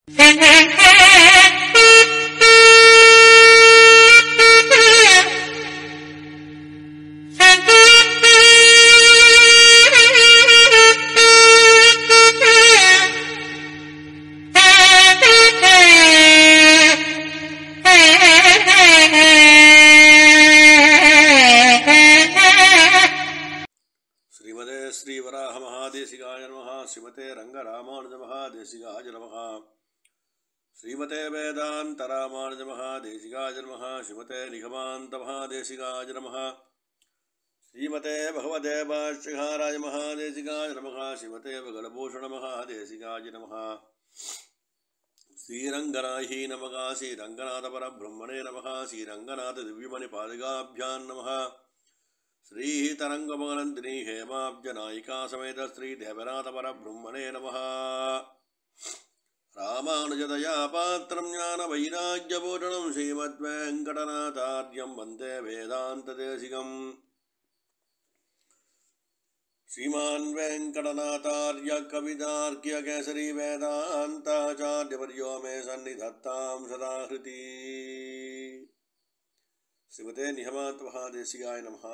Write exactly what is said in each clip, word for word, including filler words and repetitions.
श्रीमते रंगरामानुज महादेशिकाय नमः। श्रीमते वेदांत रामानुज महादेशिकाय नमः। श्रीमते निगमान्त महादेशिकाय नमः। श्रीमते भगवते भाष्यकाराय महादेशिकाय नमः। श्रीमते भगवभूषण महादेशिकाय नमः। श्रीरंगनाही नमः। श्रीरंगनाथ परब्रह्मणे नमः। श्रीरंगनाथ दिव्यमणि पादुकाभ्यां नमः। श्री तरंगमगनंदिनी हेमाब्जनायिका समेत श्री देवनाथ परब्रह्मणे नमः। रामानुजदया पात्रं ज्ञान वैराग्यपूर्णं श्रीमद्वेंकटनाथार्यं वन्दे वेदान्तदेशिकम्। श्रीमान् वेंकटनाथार्य कवितार्क्य केसरी वेदान्ताचार्यवर्यो मे सन्निधत्तां सदा हृति। श्रीमते निगमान्त महादेशिकाय नमः।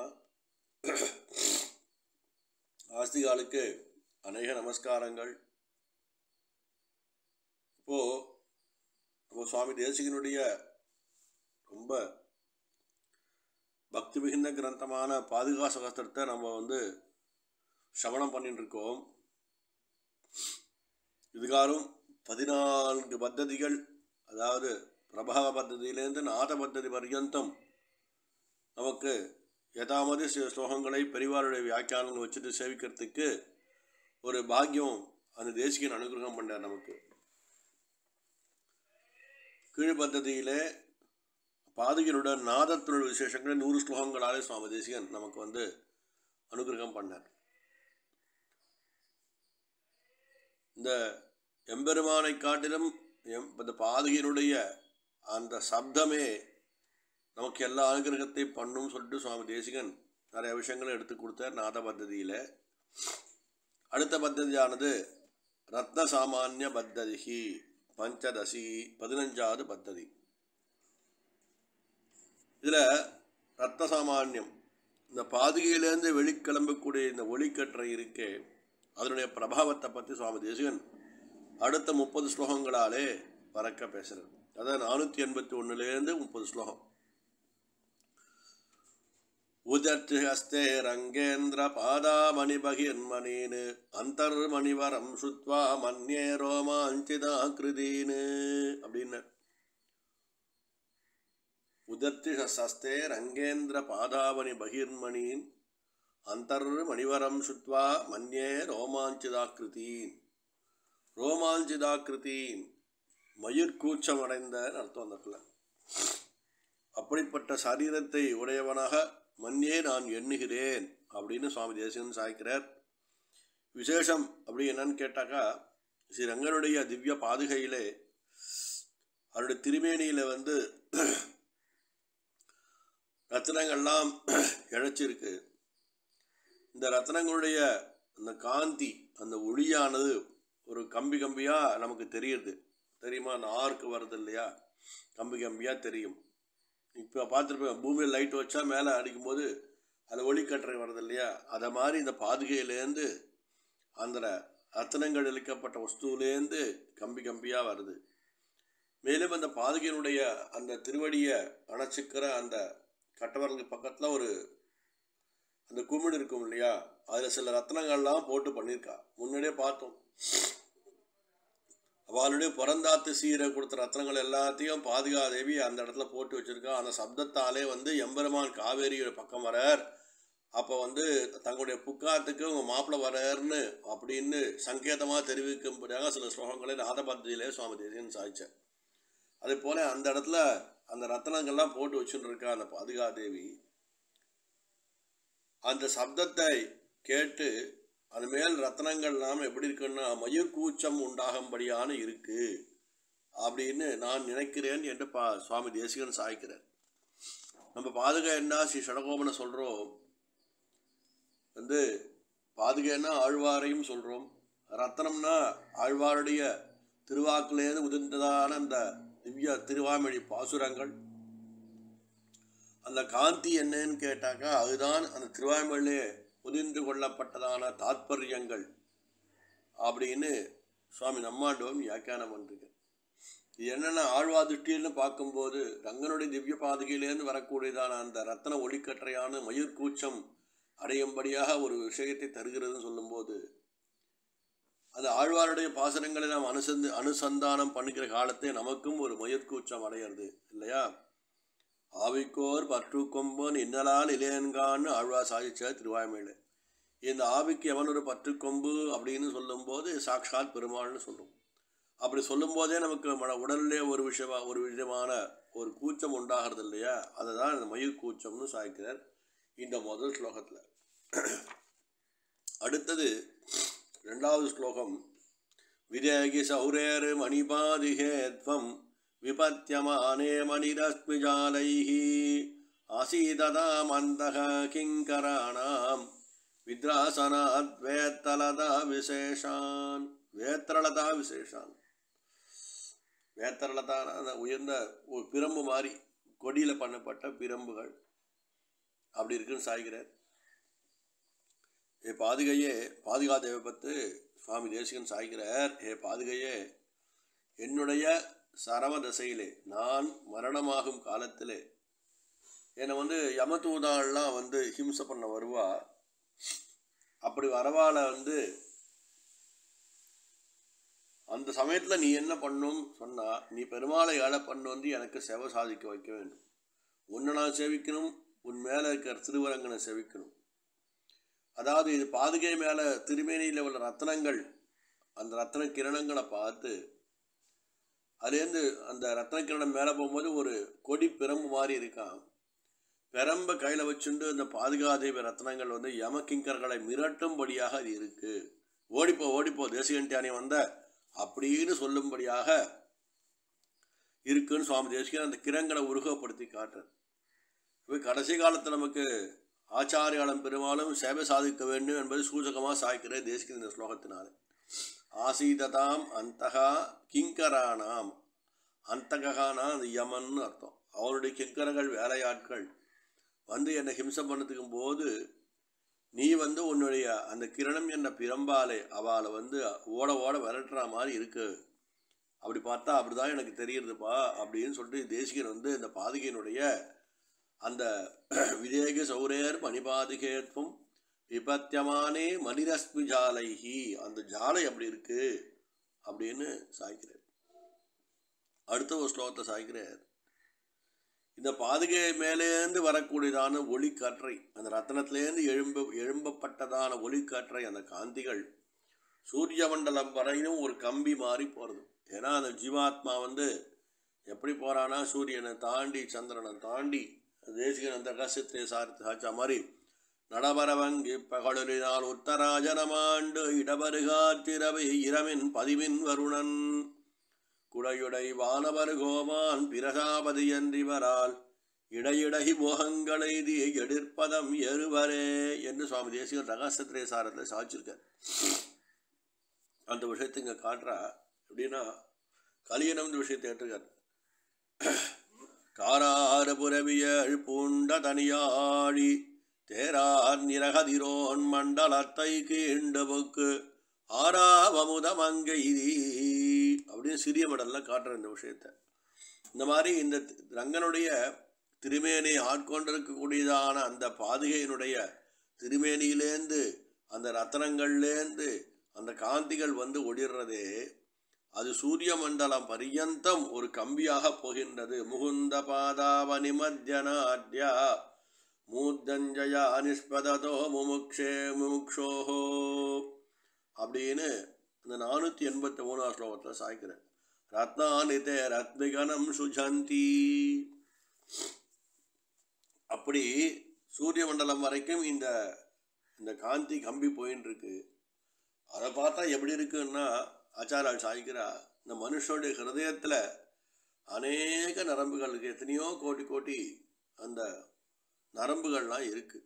ஆஸ்திகாலுக்கு அநேக நமஸ்காரங்கள். இப்போது நம்ம சுவாமி தேசிகனுடைய ரொம்ப பக்தி மிகுந்த கிரந்தமான பாதுகா சகஸ்திரத்தை நம்ம வந்து சவணம் பண்ணிட்டு இருக்கோம். இதுகாரும் பதினான்கு பத்ததிகள், அதாவது பிரபாவ பத்ததியிலேருந்து நாத பத்ததி பர்யந்தம் நமக்கு யதாமதி சில ஸ்லோகங்களை பெரிவாருடைய வியாக்கியானங்கள் வச்சுட்டு சேவிக்கிறதுக்கு ஒரு பாக்கியம் அந்த தேசிகன் அனுகிரகம் பண்ணார் நமக்கு. கீழ் பத்ததியிலே பாதுகையினுடைய நாதத்தினுடைய விசேஷங்களை நூறு ஸ்லோகங்களாலே சுவாமி தேசிகன் நமக்கு வந்து அனுகிரகம் பண்ணார். இந்த எம்பெருமானை காட்டிலும் எம் இந்த பாதுகையினுடைய அந்த சப்தமே நமக்கு எல்லா அனுகிரகத்தையும் பண்ணும் சொல்லிட்டு சுவாமி தேசிகன் நிறைய விஷயங்களை எடுத்து கொடுத்தார் நாத பத்ததியில். அடுத்த பத்ததியானது ரத்ன சாமானிய பத்ததிகி பஞ்சதசி, பதினஞ்சாவது பத்ததி. இதில் ரத்ன சாமானியம், இந்த பாதுகையிலேருந்து வெளிக்கிளம்பக்கூடிய இந்த ஒளிக்கற்றை இருக்கே, அதனுடைய பிரபாவத்தை பற்றி சுவாமி தேசிகன் அடுத்த முப்பது ஸ்லோகங்களாலே பறக்க பேசுகிறார். அதாவது நானூற்றி எண்பத்தி ஒன்றுலேருந்து முப்பது ஸ்லோகம். உதர்ஹஸ்தே ரங்கேந்திர பாதாமணி பகிர்மணீன் அந்தர்மணிவரம் சுத்வா மன்யே ரோமாஞ்சிதாகிருதீன் அப்படின்னு. உதர்ஹஸ்தே ரங்கேந்திர பாதாமணி பகிர்மணீன் அந்தர்மணிவரம் சுத்வா மன்யே ரோமாஞ்சிதாகிருதீன். ரோமாஞ்சிதாகிருதீன் மயிர்கூச்சம் அடைந்த அர்த்தம் அந்த இடத்துல. அப்படிப்பட்ட சரீரத்தை உடையவனாக மன்யே நான் எண்ணுகிறேன் அப்படின்னு சுவாமி தேசிகன் சாய்க்கிறார். விசேஷம் அப்படி என்னன்னு கேட்டாக்கா, ஸ்ரீரங்கனுடைய திவ்ய பாதுகையிலே அவருடைய திருமேனியில் வந்து ரத்னங்கள்லாம் இழைச்சிருக்கு. இந்த ரத்னங்களுடைய அந்த காந்தி, அந்த ஒளியானது ஒரு கம்பி கம்பியாக நமக்கு தெரியுது. தெரியுமா? அந்த ஆர்க்கு வருது இல்லையா, கம்பி கம்பியாக தெரியும். இப்போ பார்த்துருப்பேன், பூமியில் லைட் வச்சா மேலே அடிக்கும்போது அது ஒளிக்கற்றை வருது இல்லையா, அதை மாதிரி இந்த பாதுகையிலேருந்து அந்த ரத்தனங்கள் இழுக்கப்பட்ட வஸ்துவிலேருந்து கம்பி கம்பியாக வருது. மேலும் அந்த பாதுகையினுடைய அந்த திருவடியை அணைச்சிக்கிற அந்த கட்டவர்களுக்கு பக்கத்தில் ஒரு அந்த குமிழ் இருக்கும் இல்லையா, அதில் சில ரத்னங்கள்லாம் போட்டு பண்ணியிருக்கா. முன்னாடியே பார்த்தோம். அவளுடைய பிறந்தாத்து சீரை கொடுத்த ரத்னங்கள் எல்லாத்தையும் பாதுகாதேவி அந்த இடத்துல போட்டு வச்சுருக்கா. அந்த சப்தத்தாலே வந்து எம்பெருமான் காவேரியோட பக்கம் வரார். அப்போ வந்து தங்களுடைய புக்காத்துக்கு உங்கள் மாப்பிள்ளை வராருன்னு அப்படின்னு சங்கேதமாக தெரிவிக்கும்படியாக சில ஸ்லோகங்களை நாதபத்தியிலே சுவாமி தேசிகன் சாய்ச்சார். அதே போல் அந்த இடத்துல அந்த ரத்னங்கள்லாம் போட்டு வச்சுட்டு இருக்கா அந்த பாதுகாதேவி. அந்த சப்தத்தை கேட்டு அது மேல் ரத்னங்கள்லாம் எப்படி இருக்குன்னா மயிர்கூச்சம் உண்டாகும்படியான இருக்கு அப்படின்னு நான் நினைக்கிறேன் என்று பா சுவாமி தேசிகன் சாய்க்கிறார். நம்ம பாதுகை என்ன ஸ்ரீ ஷடகோபனை சொல்கிறோம், வந்து பாதுகைன்னா ஆழ்வாரையும் சொல்கிறோம், ரத்னம்னா ஆழ்வாருடைய திருவாக்குலேருந்து உதிர்ந்ததான அந்த திவ்ய திருவாமொழி பாசுரங்கள், அந்த காந்தி என்னன்னு கேட்டாக்கா அதுதான் அந்த திருவாய்மொழியிலே புதிந்து கொள்ளப்பட்டதான தாத்பரியங்கள் அப்படின்னு சுவாமி நம்மாண்டவன் வியாக்கியானம் பண்ணிருக்க. இது என்னென்ன ஆழ்வா திருஷ்டின்னு பார்க்கும்போது ரங்கனுடைய திவ்ய பாதுகையிலேருந்து வரக்கூடியதான அந்த ரத்தன ஒளிக்கற்றையான மயிர்கூச்சம் அடையும்படியாக ஒரு விஷயத்தை தருகிறதுன்னு சொல்லும்போது, அந்த ஆழ்வாருடைய பாசனங்களை நாம் அனுசந்து அனுசந்தானம் பண்ணுகிற காலத்தை நமக்கும் ஒரு மயிர்கூச்சம் அடையிறது இல்லையா? ஆவிக்கோர் பற்று கொம்பன் இன்னலால் இளையன்கான்னு ஆழ்வா சாதிச்ச திருவாய்மொழியில. இந்த ஆவிக்கு எவன் ஒரு பற்று கொம்பு அப்படின்னு சொல்லும்போது சாக்ஷாத் பெருமாள்னு சொல்லுவோம். அப்படி சொல்லும் போதே நமக்கு மன உடல்லே ஒரு விஷயமா ஒரு விதமான ஒரு கூச்சம் உண்டாகிறது இல்லையா? அதை தான் இந்த மயிர் கூச்சம்னு சாய்க்கிறார் இந்த முதல் ஸ்லோகத்தில். அடுத்தது ரெண்டாவது ஸ்லோகம். விதேகி சௌரேர் மணிபாதிகேத்வம் விபத்யமானே மணிரஸ்மிஜாலைஹி ஆசீததாம் அந்தக கிங்கராணாம் வித்ராசனாத் வேத்தலதா விசேஷான். வேத்திரலதா விசேஷான். வேத்திரலதான அந்த உயர்ந்த ஒரு பிரம்பு மாதிரி கொடியில் பண்ணப்பட்ட பிரம்புகள் அப்படி இருக்குன்னு சாய்கிறார். ஏ பாதுகையே, பாதுகா தேவை பத்து சுவாமி தேசிகன் சாய்கிறார். ஏ பாதுகையே, என்னுடைய சரம தசையிலே நான் மரணமாகும் காலத்திலே என்னை வந்து யமதூதாள்லாம் வந்து ஹிம்சை பண்ண வருவா. அப்படி வரவால வந்து அந்த சமயத்தில் நீ என்ன பண்ணும் சொன்னால், நீ பெருமாளை ஏழை பண்ணு வந்து எனக்கு சேவை சாதிக்க வைக்க வேண்டும். உன்னை நான் சேவிக்கணும், உன் மேலே இருக்கிற திருவரங்கனை சேவிக்கணும். அதாவது இது பாதுகை மேலே திருமேனியில் உள்ள ரத்னங்கள், அந்த ரத்ன கிரணங்களை பார்த்து அதுலேருந்து அந்த ரத்ன கிரணம் மேலே போகும்போது ஒரு கொடி பிரம்பு மாதிரி இருக்கான். பெரம்பை கையில் வச்சுண்டு அந்த பாதுகாதேவி ரத்னங்கள் வந்து யமகிங்கர்களை மிரட்டும்படியாக அது இருக்குது. ஓடிப்போ ஓடிப்போ தேசிகன்டியானி வந்த அப்படின்னு சொல்லும்படியாக இருக்குன்னு சுவாமி தேசிகன் அந்த கிரங்களை உருகப்படுத்தி காட்டுறார். இப்போ கடைசி காலத்தில் நமக்கு ஆச்சாரியாளம் பெருமாளும் சேவை சாதிக்க வேண்டும் என்பது சூசகமாக சாய்க்கிற தேசிகன் இந்த ஸ்லோகத்தினால. ஆசீததாம் அந்தகா கிங்கரானாம். அந்தகானா அந்த யமன்னு அர்த்தம். அவருடைய கிங்கரங்கள் வேலையாட்கள் வந்து என்னை ஹிம்சை பண்ணதுக்கும் போது நீ வந்து உன்னுடைய அந்த கிரணம் என்ற பிரம்பாலே அவளை வந்து ஓட ஓட விரட்டுற மாதிரி இருக்கு. அப்படி பார்த்தா அப்படிதான் எனக்கு தெரியுதுப்பா அப்படின்னு சொல்லிட்டு தேசிகன் வந்து இந்த பாதுகையினுடைய அந்த விதேக சௌரேர் மணிபாதுகேத்வம் விபத்தியமானே மணிரஸ்மி ஜாலைஹி, அந்த ஜாலை அப்படி இருக்கு அப்படின்னு சாய்க்கிறார். அடுத்த ஒரு ஸ்லோகத்தை சாய்க்கிறார். இந்த பாதுகை மேலேருந்து வரக்கூடியதான ஒளிக்காற்றை, அந்த ரத்னத்திலேருந்து எழும்ப எழும்பப்பட்டதான ஒளிக்காற்றை, அந்த காந்திகள் சூரிய மண்டலம் வரையிலும் ஒரு கம்பி மாறி போகிறது. ஏன்னா அந்த ஜீவாத்மா வந்து எப்படி போகிறான்னா சூரியனை தாண்டி சந்திரனை தாண்டி தேசிகன் அந்த ரகசியத்தை சார்த்து சாச்சா மாதிரி நடபரவங்கி பகலினால் உத்தராஜனமாண்டு இடபருகாற்றிரவை இரவின் பதிவின் வருணன் குடையுடை வானவர் கோமான் பிரசாபதியன்றிவரால் இடையிடகி போகங்களைதி எடிற்பதம் எருவரே என்று சுவாமி தேசிகன் ரகசியத்திரே சாரத்தில் சாய்ச்சிருக்கார். அந்த விஷயத்தை இங்கே காட்டுறா. எப்படின்னா கலியனம் விஷயத்தை ஏற்றுக்கார். காராறு புரவியல் பூண்ட தனியாழி தேரார் நிரகதிரோன் மண்டலத்தை கீண்டவுக்கு ஆறாவமுதம் அங்கே இதீ அப்படின்னு சிறிய மடலில் காட்டுற இந்த விஷயத்தை. இந்த மாதிரி இந்த ரங்கனுடைய திருமேனியை ஆட்கொண்டிருக்கக்கூடியதான அந்த பாதுகையினுடைய திருமேனியிலேருந்து அந்த ரத்தனங்கள்லேருந்து அந்த காந்திகள் வந்து ஒளிர்றதே, அது சூரிய மண்டலம் பரியந்தம் ஒரு கம்பியாக போகின்றது. முகுந்த பாதாவனி மத்தியநாட்யா மூர்தஞ்சயா நிஷ்பததோ முமுக்ஷே முமுக்ஷோஹோ அப்படின்னு இந்த நானூற்றி எண்பத்தி மூணாம் ஸ்லோகத்தில் சாய்க்கிறேன். ரத்னானிதே ரத்மிகனம் சுஜந்தி. அப்படி சூரிய மண்டலம் வரைக்கும் இந்த இந்த காந்தி கம்பி போயின்னு இருக்கு. அதை பார்த்தா எப்படி இருக்குன்னா ஆச்சாரால் சாய்க்கிறா, இந்த மனுஷனுடைய ஹிருதயத்தில் அநேக நரம்புகள் இருக்குது. எத்தனையோ கோட்டி கோட்டி அந்த நரம்புகள்லாம் இருக்குது.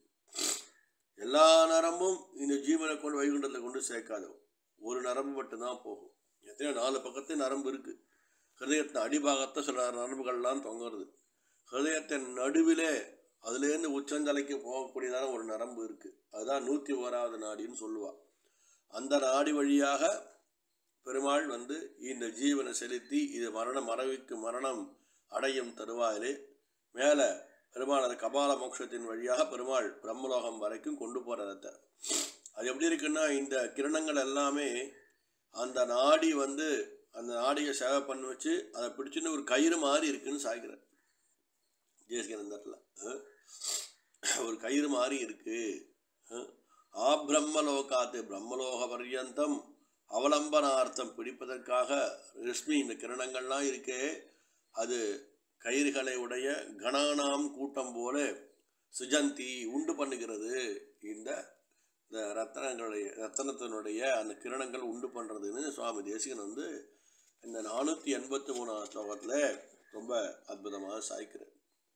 எல்லா நரம்பும் இந்த ஜீவனை கொண்டு வைகுண்டத்தில் கொண்டு சேர்க்காதோ, ஒரு நரம்பு மட்டும்தான் போகும். எத்தனையோ நாலு பக்கத்து நரம்பு இருக்குது. ஹிருதயத்தின் அடிபாகத்தை சில நரம்புகள்லாம் தொங்குறது. ஹிருதயத்தின் நடுவிலே அதுலேருந்து உச்சந்தலைக்கு போகக்கூடியதான ஒரு நரம்பு இருக்குது. அதுதான் நூற்றி ஓராவது நாடின்னு சொல்லுவாள். அந்த நாடி வழியாக பெருமாள் வந்து இந்த ஜீவனை செலுத்தி இது மரண மறைவுக்கு மரணம் அடையும் தருவாயிலே மேலே பெருமாள் அந்த கபால மோட்சத்தின் வழியாக பெருமாள் பிரம்மலோகம் வரைக்கும் கொண்டு போகிறத. அது எப்படி இருக்குன்னா, இந்த கிரணங்கள் எல்லாமே அந்த நாடி வந்து அந்த நாடியை சேவை பண்ணி வச்சு அதை பிடிச்சுன்னு ஒரு கயிறு மாதிரி இருக்குன்னு சாய்க்கிறார் ஜெயஸ்கரந்தத்தில். ஒரு கயிறு மாதிரி இருக்கு. ஆ பிரம்மலோகாத்து பிரம்மலோக பர்யந்தம் அவலம்பனார்த்தம் பிடிப்பதற்காக ரஷ்மி இந்த கிரணங்கள்லாம் இருக்கே, அது கயிறுகளை உடைய கணானாம் கூட்டம் போல சுஜந்தி உண்டு பண்ணுகிறது. இந்த ரத்தனங்களுடைய ரத்தனத்தினுடைய அந்த கிரணங்கள் உண்டு பண்ணுறதுன்னு சுவாமி தேசிகன் வந்து இந்த நானூற்றி எண்பத்தி மூணாவது ஸ்லோகத்தில் ரொம்ப அற்புதமாக சாய்க்கிறார்.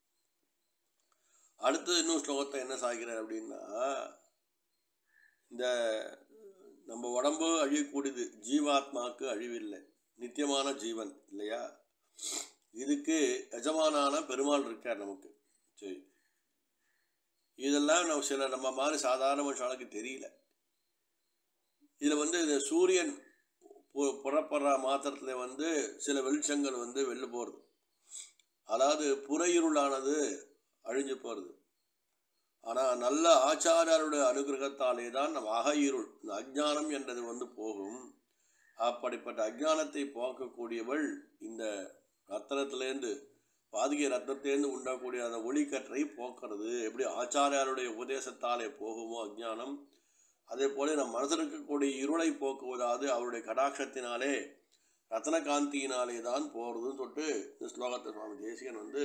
அடுத்தது இன்னும் ஸ்லோகத்தை என்ன சாய்க்கிறார் அப்படின்னா, இந்த நம்ம உடம்பு அழியக்கூடியது, ஜீவாத்மாவுக்கு அழிவில்லை, நித்தியமான ஜீவன் இல்லையா. இதுக்கு எஜமானான பெருமாள் இருக்கார் நமக்கு. சரி, இதெல்லாம் நம்ம சில நம்ம மாதிரி சாதாரண மனுஷாளுக்கு தெரியல. இதில் வந்து இந்த சூரியன் புறப்படுற மாத்திரத்தில் வந்து சில வெளிச்சங்கள் வந்து வெளில போகிறது. அதாவது புற இருளானது அழிஞ்சு போகிறது. ஆனால் நல்ல ஆச்சாரியருடைய அனுகிரகத்தாலே தான் நம்ம அக இருள், இந்த அஜ்ஞானம் என்றது வந்து போகும். அப்படிப்பட்ட அஜ்ஞானத்தை போக்கக்கூடியவள் இந்த ரத்தனத்திலேருந்து, பாதிகை ரத்தத்திலேருந்து உண்டாகக்கூடிய அந்த ஒளிக்கற்றை போக்குறது. எப்படி ஆச்சாரியாருடைய உபதேசத்தாலே போகுமோ அஜ்ஞானம், அதே போல நம் மனதில் இருக்கக்கூடிய இருளை போக்குவதாவது அவருடைய கடாட்சத்தினாலே ரத்னகாந்தியினாலே தான் போகிறதுன்னு சொல்லிட்டு இந்த ஸ்லோகத்தை சுவாமி தேசிகன் வந்து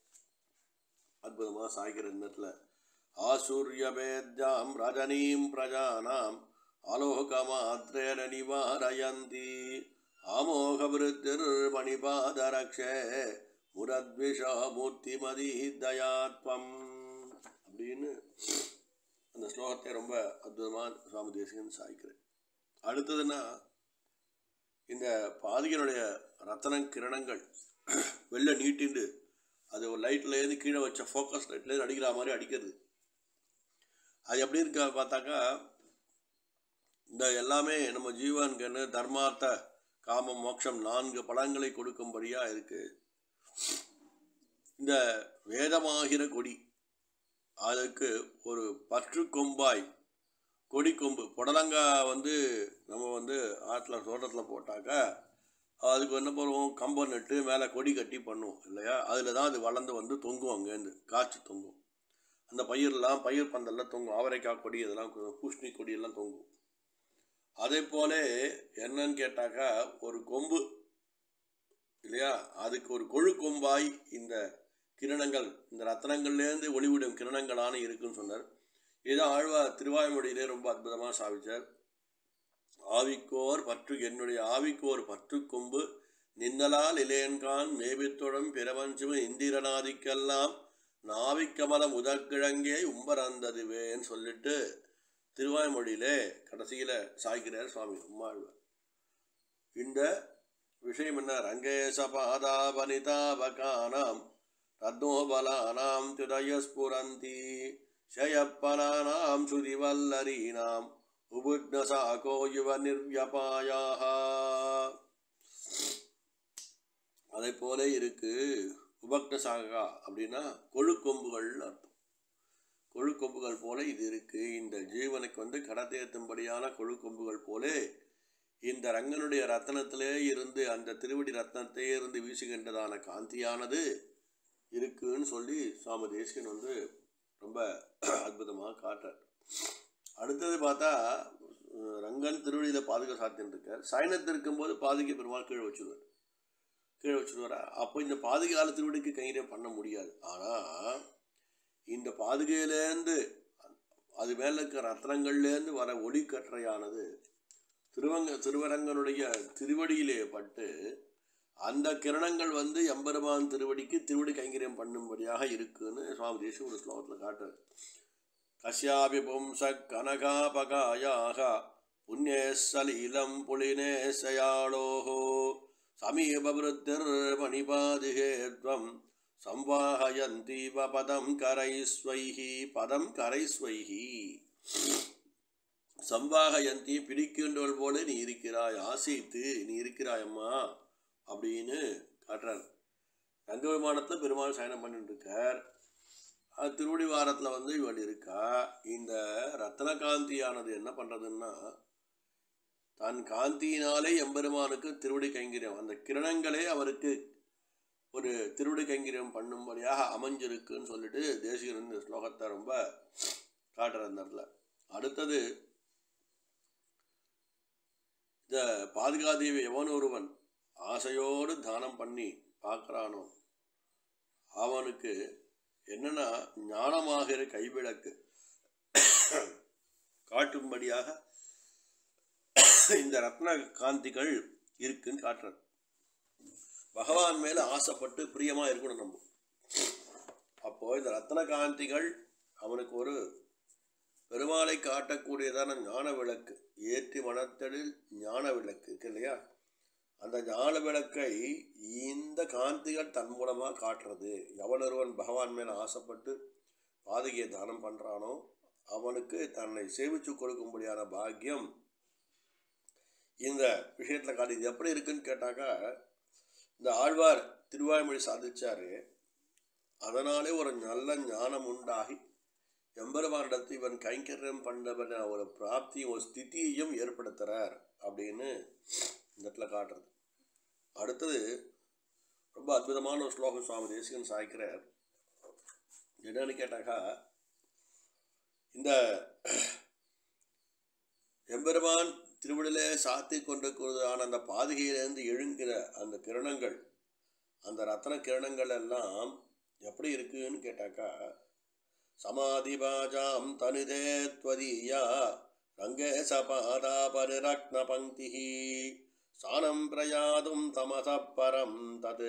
அற்புதமாக சாய்க்கிற இடத்துல ஆசூரியவேத்யாம் ரஜனீம் பிரஜானாம் ஆலோகமாத்ரேன நிவாரயந்தி ஆமோகவிருத்திர் மணிபாதரக்ஷே முரத்விஷா மூர்த்திமதி தயாத்வம் அப்படின்னு அந்த ஸ்லோகத்தை ரொம்ப அற்புதமாக சுவாமி தேசிகன் சாய்க்கிறேன். அடுத்ததுன்னா, இந்த பாதிகனுடைய ரத்தன கிரணங்கள் வெளில நீட்டிண்டு அது ஒரு லைட்லேருந்து கீழே வச்ச ஃபோக்கஸ் லைட்லேருந்து அடிக்கிற மாதிரி அடிக்கிறது. அது எப்படி இருக்கா பார்த்தாக்கா, இந்த எல்லாமே நம்ம ஜீவன்கன்னு தர்மார்த்த காம மோட்சம் நான்கு பலன்களை கொடுக்கும்படியாக இருக்குது. இந்த வேதமாகிற கொடி, அதுக்கு ஒரு பற்று கொம்பாய் கொடி கொம்பு புடலங்காய் வந்து நம்ம வந்து ஆற்றில் தோட்டத்தில் போட்டாக்கா அதுக்கு என்ன பண்ணுவோம், கம்பம் நட்டு மேலே கொடி கட்டி பண்ணுவோம் இல்லையா. அதில் தான் அது வளர்ந்து வந்து தொங்கும், அங்கேருந்து காய்ச்சி தொங்கும். அந்த பயிரெலாம் பயிர் பந்தல்லாம் தொங்கும், அவரைக்காய் கொடி இதெல்லாம் பூஷ்ணி கொடியெல்லாம் தொங்கும். அதே போல என்னன்னு கேட்டாக்கா ஒரு கொம்பு இல்லையா, அதுக்கு ஒரு கொழு கொம்பாய் இந்த கிரணங்கள், இந்த ரத்தனங்கள்லேருந்து ஒளிவிடும் கிரணங்களான இருக்குன்னு சொன்னார். இதை ஆழ்வார் திருவாய்மொழியிலே ரொம்ப அற்புதமாக சாவிச்சார். ஆவிக்கோர் பற்று, என்னுடைய ஆவிக்கோர் பற்று கொம்பு நின்னலால் இளையன்கான் மேபித்தொடம் பிரபஞ்சம் இந்திரநாதிக்கெல்லாம் நாவிக்கமல முதற்கிழங்கே உம்பரந்ததுவேன்னு சொல்லிட்டு திருவாய்மொழியிலே கடைசியில் சாய்க்கிறார் சுவாமி அம்மாழ்வார். இந்த விஷயம் என்ன, ரங்கேச பாதாபனிதாபகானாம் ரத்னோபலானாம் துதயஸ்புரந்தி ஷயப்பனானாம் சுதிவல்லரீனாம் உபுக்னசாகோ யுவ நிர்யபாயாக. அதை போல இருக்கு. உபக்னசாகா அப்படின்னா கொழுக்கொம்புகள்னு அர்த்தம். கொழுக்கொம்புகள் போல இது இருக்கு. இந்த ஜீவனுக்கு வந்து கடத்தேற்றும்படியான கொழுக்கொம்புகள் போல இந்த ரங்கனுடைய ரத்தனத்திலே இருந்து, அந்த திருவடி ரத்னத்திலே இருந்து வீசுகின்றதான காந்தியானது இருக்குன்னு சொல்லி சுவாமி தேசிகன் வந்து ரொம்ப அற்புதமாக காட்டுறார். அடுத்தது பார்த்தா ரங்கன் திருவடியில் பாதுகை சாத்தின்னு இருக்கார். சயனத்தில் இருக்கும்போது பாதுகை பெருமாள் கீழே வச்சுருவார் கீழே வச்சுருவாரா அப்போ இந்த பாதுகால திருவடிக்கு கைங்கரியம் பண்ண முடியாது. ஆனால் இந்த பாதுகையிலேருந்து அது மேலே இருக்கிற ரத்னங்கள்லேருந்து வர ஒளிக்கற்றையானது திருவங்க திருவரங்கனுடைய திருவடியிலே பட்டு அந்த கிரணங்கள் வந்து எம்பெருமான் திருவடிக்கு திருவடி கைங்கரியம் பண்ணும்படியாக இருக்குன்னு சுவாமி தேசிகன் ஒரு ஸ்லோகத்தில் காட்டுறார். கஸ்யாபி பும்ச கனகாபகாயாக புண்ணிய சலீலம் புலினேசயாளோஹோ சமீபவருத்திர் மணிபாதிகேத்வம் சம்வாஹயந்தி பதம் கரைஸ்வைஹி பதம் கரைஸ்வைஹி. சம்வாஹயந்தி பிடிக்கின்றவள் போல நீ இருக்கிறாய், ஆசைத்து நீ இருக்கிறாய் அம்மா அப்படின்னு காட்டுறார். ரங்க விமானத்தில் பெருமாள் சயனம் பண்ணிட்டு இருக்கார். அது திருவடி வாரத்தில் வந்து இவள் இருக்கா. இந்த ரத்ன காந்தியானது என்ன பண்ணுறதுன்னா, தன் காந்தியினாலே எம்பெருமானுக்கு திருவடி கைங்கரியம், அந்த கிரணங்களே அவருக்கு ஒரு திருவடி கைங்கரியம் பண்ணும்படியாக அமைஞ்சிருக்குன்னு சொல்லிட்டு தேசிகர் இந்த ஸ்லோகத்தை ரொம்ப காட்டுற அந்த இடத்துல. அடுத்தது, இந்த பாதுகாதேவி எவன் ஒருவன் ஆசையோடு தானம் பண்ணி பார்க்குறானோ அவனுக்கு என்னன்னா ஞானமாகிற கைவிளக்கு காட்டும்படியாக இந்த ரத்ன காந்திகள் இருக்குன்னு காட்டுறது. பகவான் மேலே ஆசைப்பட்டு பிரியமாக இருக்கணும் நம்ம. அப்போது இந்த ரத்ன காந்திகள் அவனுக்கு ஒரு பெருமாளை காட்டக்கூடியதான ஞான விளக்கு, ஏற்றி மனத்தடில் ஞான விளக்கு இருக்கு இல்லையா, அந்த ஞான விளக்கை இந்த காந்திகள் தன் மூலமாக காட்டுறது. எவனொருவன் பகவான் மேலே ஆசைப்பட்டு பாதுகையை தானம் பண்ணுறானோ அவனுக்கு தன்னை சேவிச்சு கொடுக்கும்படியான பாக்கியம் இந்த விஷயத்தில் காட்டு. இது எப்படி இருக்குன்னு கேட்டாக்கா, இந்த ஆழ்வார் திருவாய்மொழி சாதிச்சாரு, அதனாலே ஒரு நல்ல ஞானம் உண்டாகி எம்பெருமானிடத்து இவன் கைங்கரியம் பண்ணவன ஒரு பிராப்தியும் ஒரு ஸ்திதியையும் ஏற்படுத்துகிறார் அப்படின்னு இந்த இடத்துல காட்டுறது. அடுத்தது ரொம்ப அற்புதமான ஒரு ஸ்லோகம் சுவாமி தேசிகன் சாய்க்கிறார். என்னன்னு கேட்டாக்கா, இந்த எம்பெருமான் திருவிழிலே சாத்தி கொண்டிருக்கிறதான அந்த பாதுகையிலேருந்து எழுங்கிற அந்த கிரணங்கள், அந்த ரத்ன கிரணங்கள் எல்லாம் எப்படி இருக்குன்னு கேட்டாக்கா, சமாதிபாஜாம் தனுதே த்வதீயா ரங்கே சபாதா பரிரக்ன பங்கி சானம் பிரயாதும் தமச பரம் தது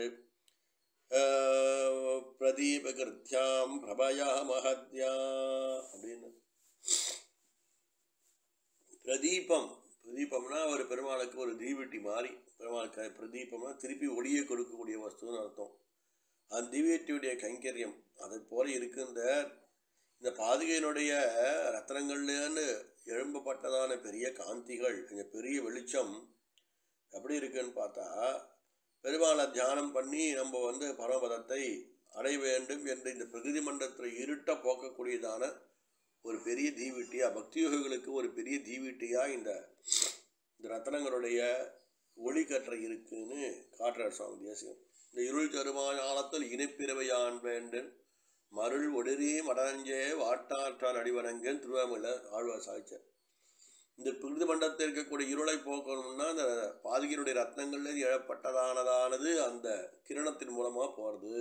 பிரதீபகிருத்யாம் பிரபயா மஹத்யா அப்படின்னு. பிரதீபம், பிரதீபம்னா ஒரு பெருமாளுக்கு ஒரு தீவெட்டி மாதிரி, பெருமாளுக்கு பிரதீபம்னா திருப்பி ஒளியை கொடுக்கக்கூடிய வஸ்துன்னு அர்த்தம். அந்த தீவெட்டியுடைய கைங்கரியம் அதை போல இருக்கின்ற இந்த பாதுகையினுடைய ரத்னங்கள்லேன்னு எழும்பப்பட்டதான பெரிய காந்திகள், இந்த பெரிய வெளிச்சம் எப்படி இருக்குன்னு பார்த்தா, பெருமாளை தியானம் பண்ணி நம்ம வந்து பரமபதத்தை அடைய வேண்டும் என்று இந்த பிரகிருதி மண்டலத்தில் இருட்ட போக்கக்கூடியதான ஒரு பெரிய தீவீட்டியா, பக்தியோகிகளுக்கு ஒரு பெரிய தீவீட்டியாக இந்த இந்த ரத்னங்களுடைய ஒளிக்கற்றை இருக்குன்னு காட்டுறார் சுவாமி தேசிகன். இந்த இருள் தருமானத்தில் இணைப்பிறவையான் வேண்டன் மருள் ஒடுரி மடஞ்சே வாட்டாற்றான் அடிவணங்கன் திருவாமூல ஆழ்வார் சாய்ச்சார். இந்த பிரகிருதி மண்டலத்தில் இருக்கக்கூடிய இருளை போக்கணும்னா அந்த பாதுகையினுடைய ரத்னங்கள்ல எழப்பட்டதானதானது அந்த கிரணத்தின் மூலமாக போகிறது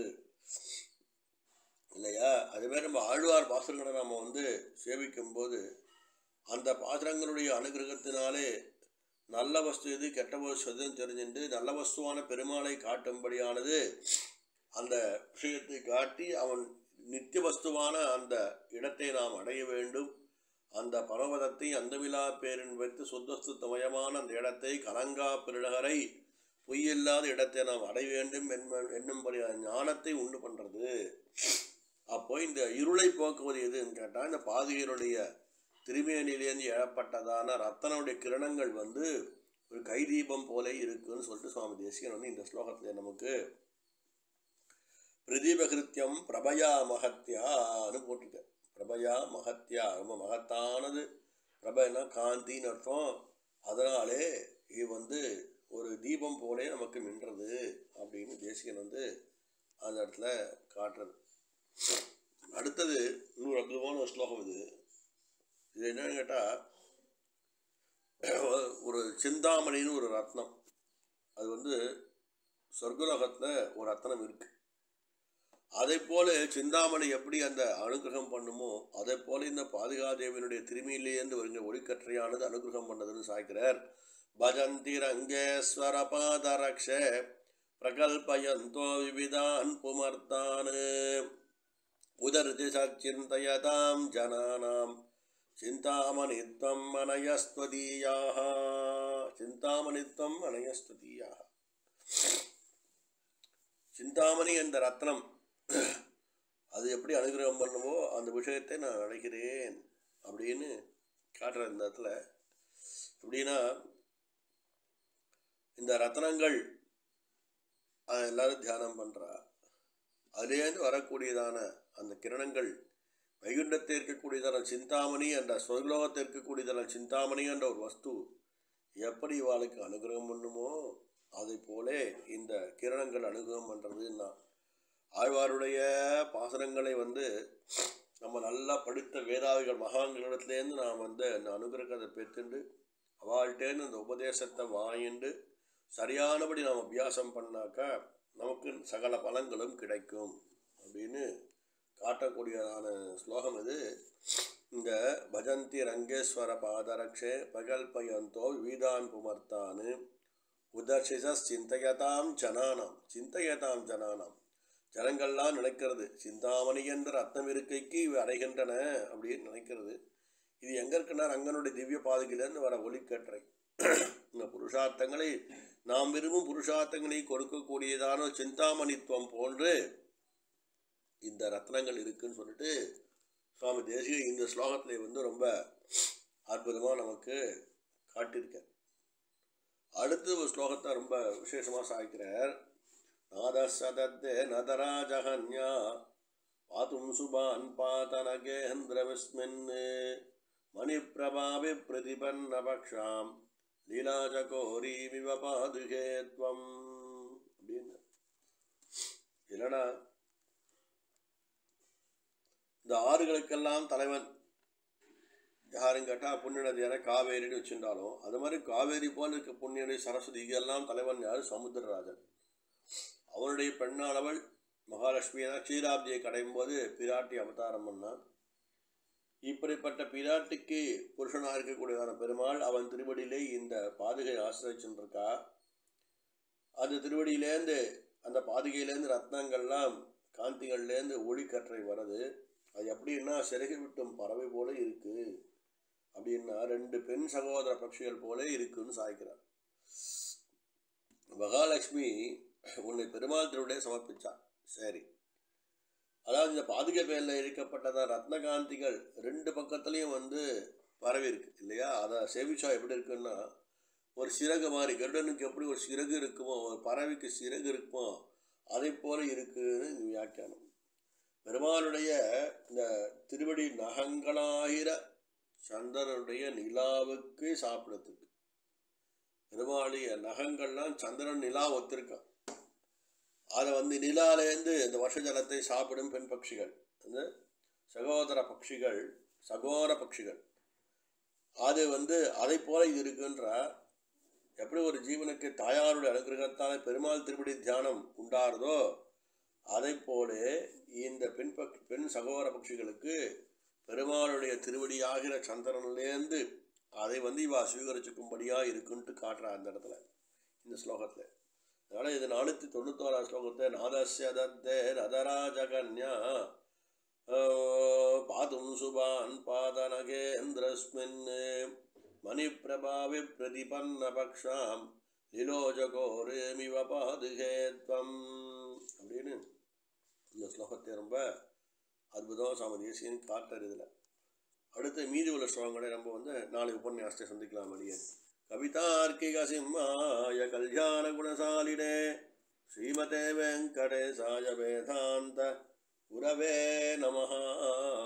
இல்லையா. அதுமாதிரி நம்ம ஆழ்வார் பாசுரங்களை நம்ம வந்து சேவிக்கும்போது அந்த பாசுரங்களுடைய அனுகிரகத்தினாலே நல்ல வஸ்து எது கெட்ட வஸ்து எதுன்னு தெரிஞ்சுட்டு நல்ல வஸ்துவான பெருமாளை காட்டும்படியானது அந்த விஷயத்தை காட்டி அவன் நித்திய வஸ்துவான அந்த இடத்தை நாம் அடைய வேண்டும். அந்த பரமபதத்தை அந்தமிலா பேரின் வைத்து சுத்தஸ்துத்தமயமான அந்த இடத்தை கலங்கா பெருநகரை பொய்யில்லாத இடத்தை நாம் அடைய வேண்டும் என்ப என்னும்படி ஞானத்தை உண்டு பண்ணுறது. அப்போ இந்த இருளை போக்குவது எதுன்னு கேட்டால், இந்த பாதுகையினுடைய திருமேனிலேருந்து எழப்பட்டதான ரத்தனுடைய கிரணங்கள் வந்து ஒரு கைதீபம் போல இருக்குன்னு சொல்லிட்டு சுவாமி தேசிகன் வந்து இந்த ஸ்லோகத்தில் நமக்கு பிரதீபகிருத்தியம் பிரபயா மகத்யான்னு போட்டிருக்க. பிரபயா மகத்யா ரொம்ப மகத்தானது. பிரபைனா காந்தின்னு அர்த்தம். அதனாலே இது வந்து ஒரு தீபம் போலே நமக்கு மின்றது அப்படின்னு தேசிகன் வந்து அந்த இடத்துல காட்டுறது. அடுத்தது இன்னொரு அற்புதமான ஒரு ஸ்லோகம். இது இது என்னன்னு கேட்டால், ஒரு சிந்தாமணின்னு ஒரு ரத்னம், அது வந்து சொர்க்கலோகத்தில் ஒரு ரத்னம் இருக்குது. அதை போல சிந்தாமணி எப்படி அந்த அனுகிரகம் பண்ணுமோ அதை போல இந்த பாதுகாதேவியினுடைய திருமையிலேருந்து வருகிற ஒளிக்கற்றையானது அனுகிரகம் பண்ணதுன்னு சாய்க்கிறார். பஜந்தி ரங்கேஸ்வர பாதரக்ஷ பிரகல்பயந்தோ விவிதான் புமர்த்தான் உதர்தி சச்சிந்தயதாம் ஜனானாம் சிந்தாமணித்வம் அனயஸ்த்வதீயாஹ. சிந்தாமணித்வம் அனயஸ்த்வதீயாஹ. சிந்தாமணி என்ற ரத்னம் அது எப்படி அனுகிரகம் பண்ணுமோ அந்த விஷயத்தை நான் அடைகிறேன் அப்படின்னு காட்டுற இந்த இடத்துல. எப்படின்னா இந்த ரத்னங்கள் அதை எல்லாரும் தியானம் பண்ணுறா. அதுலேருந்து வரக்கூடியதான அந்த கிரணங்கள் வைகுண்டத்தில் இருக்கக்கூடியதான சிந்தாமணி என்ற சொர்லோகத்தில் இருக்கக்கூடியதான சிந்தாமணி என்ற ஒரு வஸ்து எப்படி இவாளுக்கு அனுகிரகம் பண்ணுமோ அதை போலே இந்த கிரணங்கள் அனுகிரகம் பண்ணுறதுன்னா ஆழ்வாருடைய பாசனங்களை வந்து நம்ம நல்லா படித்த வேதாவிகள் மகான்களிடத்துலேருந்து நாம் வந்து அந்த அனுகிரகத்தை பெற்றுண்டு அவள்கிட்டேருந்து அந்த உபதேசத்தை வாங்கிண்டு சரியானபடி நாம் அபியாசம் பண்ணாக்கா நமக்கு சகல பலன்களும் கிடைக்கும் அப்படின்னு காட்டக்கூடியதான ஸ்லோகம் இது. இந்த பஜந்தி ரங்கேஸ்வர பாதரக்ஷே பகல்பயந்தோ வீதான் புமர்த்தானு உதர்ஷிச சிந்தையதாம் ஜனானாம். சிந்தையதாம் ஜனானாம் ஜனங்கள்லாம் நினைக்கிறது சிந்தாமணி என்ற ரத்னம் இருக்கைக்கு இவை அடைகின்றன அப்படின்னு நினைக்கிறது. இது எங்கே இருக்குன்னா ரங்கனுடைய திவ்ய பாதுகையிலேருந்து வர ஒலிக்கற்றை. இந்த புருஷார்த்தங்களை நாம் விரும்பும் புருஷார்த்தங்களை கொடுக்கக்கூடியதான சிந்தாமணித்துவம் போன்று இந்த ரத்னங்கள் இருக்குன்னு சொல்லிட்டு சுவாமி தேசிக இந்த ஸ்லோகத்தில் வந்து ரொம்ப அற்புதமாக நமக்கு காட்டியிருக்கார். அடுத்த ஒரு ஸ்லோகத்தை ரொம்ப விசேஷமாக சாய்க்கிறார். நாதசதத்தே நதராஜகன்யா பாதும் சுபான் பாதனகேந்திரவிஸ்மின் மணிப்பிரபாவி பிரதிபன்னபக்ஷாம் லீலாஜகோரீமிவ பாதுகேத்வம் அப்படின்னு. இல்லைனா இந்த ஆறுகளுக்கெல்லாம் தலைவன் யாரும் கேட்டால் புண்ணிய நதியான காவேரின்னு வச்சுட்டாலும் அது மாதிரி காவேரி போல் இருக்க புண்ணிய நதி சரஸ்வதி இதெல்லாம் தலைவன் யார்? சமுத்திரராஜன். அவனுடைய பெண்ணானவள் மகாலட்சுமியை தான் க்ஷீராப்தியை கடையும் போது பிராட்டி அவதாரம் பண்ணான். இப்படிப்பட்ட பிராட்டிக்கு புருஷனாக இருக்கக்கூடியதான பெருமாள் அவன் திருவடியிலே இந்த பாதுகை ஆசிரியச்சுருக்கா. அந்த திருவடியிலேருந்து அந்த பாதுகையிலேருந்து ரத்னங்கள்லாம் காந்திகள்லேருந்து ஒளிக்கற்றை வருது. அது எப்படின்னா சிறகு விட்டும் பறவை போல இருக்குது அப்படின்னா ரெண்டு பெண் சகோதர பட்சிகள் போல இருக்குன்னு சாய்க்கிறார். மகாலட்சுமி உன்னை பெருமாள் திருவிடைய சமர்ப்பிச்சா. சரி, அதாவது இந்த பாதுகை பேரில் இருக்கப்பட்டதான் ரத்னகாந்திகள் ரெண்டு பக்கத்துலேயும் வந்து பறவை இருக்குது இல்லையா? அதை சேவிச்சா எப்படி இருக்குன்னா ஒரு சிறகு மாதிரி கருடனுக்கு எப்படி ஒரு சிறகு இருக்குமோ ஒரு பறவைக்கு சிறகு இருக்குமோ அதை போல இருக்குன்னு வியாக்கியானம். பெருமாளுடைய இந்த திருவடி நகங்களாகிற சந்திரனுடைய நிலாவுக்கு சாப்பிடத்துக்கு பெருமாளுடைய நகங்கள்லாம் சந்திரன் நிலா ஒத்திருக்கான். அதை வந்து நிலாலேருந்து இந்த வருஷ ஜலத்தை சாப்பிடும் பெண் பட்சிகள் அந்த சகோதர பட்சிகள் சகோர பட்சிகள் அது வந்து அதை போல இது இருக்குன்ற. எப்படி ஒரு ஜீவனுக்கு தாயாருடைய அனுகிரகத்தால் பெருமாள் திருவடி தியானம் உண்டாகிறதோ அதை போல இந்த பெண் பக் பெண் சகோதர பட்சிகளுக்கு பெருமாளுடைய திருவடியாகிற சந்திரன்லேருந்து அதை வந்து இவா சுவீகரிச்சுக்கும்படியாக இருக்குன்ட்டு காட்டுறா அந்த இடத்துல இந்த ஸ்லோகத்தில். அதனால் இது நானூற்றி தொண்ணூத்தோராம் ஸ்லோகத்தை நாதஸ்ய தத்தே நதராஜகன்யா பாதும் சுபான் பாதனகேந்திரஸ்மின் மணிப்பிரபாவி பிரதிபன்னபக்ஷாம் லிலோஜகோரேமிவ பாதுகேத்வம் அப்படின்னு இந்த ஸ்லோகத்தை ரொம்ப அற்புதம் சாமி தேசியன்னு காட்டுற இதில். அடுத்து மீதி உள்ள ஸ்லோகங்களை நம்ம வந்து நாளை உபன்யாசத்தை சந்திக்கலாம். அடியே கவிதார்க்கிக சிம்மாய கல்யாண குணசாலினே ஸ்ரீமதே வெங்கடேசாய வேதாந்த குரவே நமஹ.